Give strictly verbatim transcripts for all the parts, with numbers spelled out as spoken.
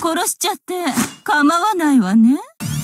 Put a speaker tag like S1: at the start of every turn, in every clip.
S1: 殺しちゃって構わないわね。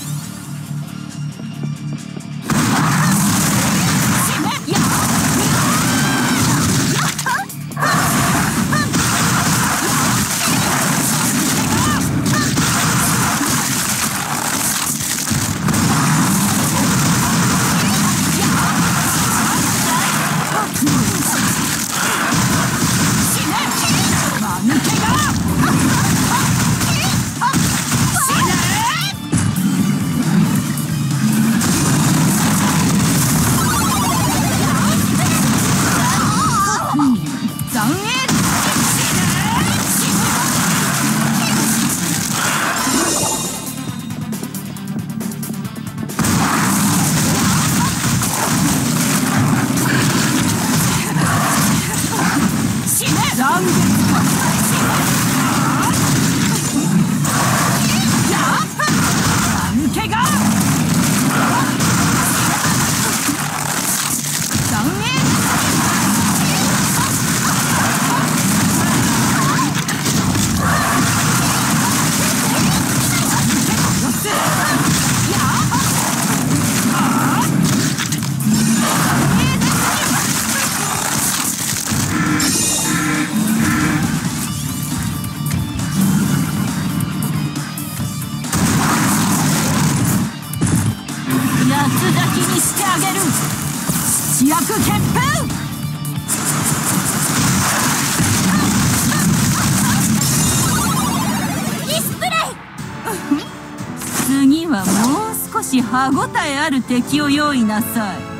S1: 主役決定。ディスプレイ。次はもう少し歯ごたえある敵を用意なさい。